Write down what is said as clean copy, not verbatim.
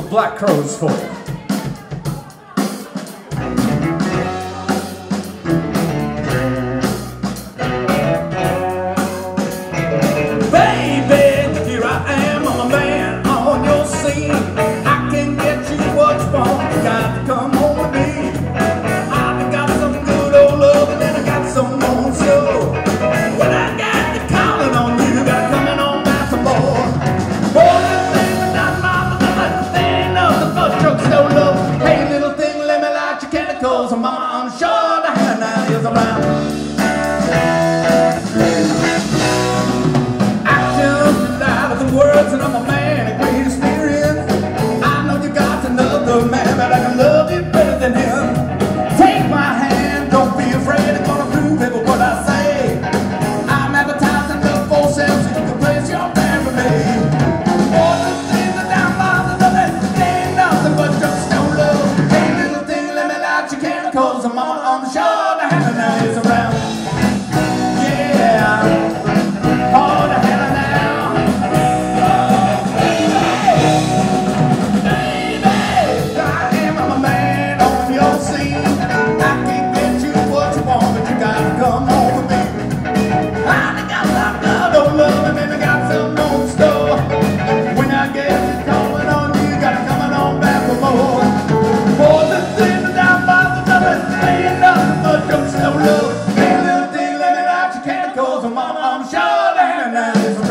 Black Crows for you. Baby, here I am, I'm a man on your scene. I can get you what you want, you got to come home with me. I got some good old love and then I got some more show. When I got the calling on you, got coming on back some more. Boy, this thing not mama, nothing of the first truck no love. Hey little thing, let me light your chemicals, and mama, I'm sure the hand is around. Words and I'm a man of great experience. I know you got another man, but I can love you better than him. Take my hand, don't be afraid. I'm gonna prove it with what I say. I'm advertising the full sale so you can place your band for me. All the things are down by the nothing, ain't nothing but just no love. Hey little thing, let me light your chemicals, and mama, I'm sure the hand is around. Yeah, oh the hand. Mama, I'm sure that